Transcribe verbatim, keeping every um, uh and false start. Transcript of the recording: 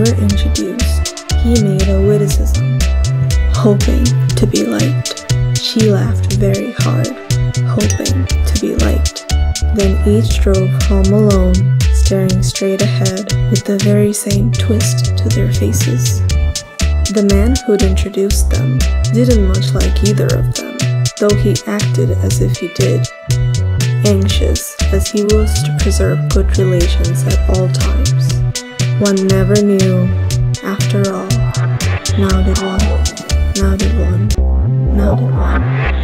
were introduced, he made a witticism, hoping to be liked. She laughed very hard, hoping to be liked. Then each drove home alone, staring straight ahead with the very same twist to their faces. The man who'd introduced them didn't much like either of them, though he acted as if he did, anxious as he was to preserve good relations at all times. One never knew, after all. Now did one, now did one, now did one.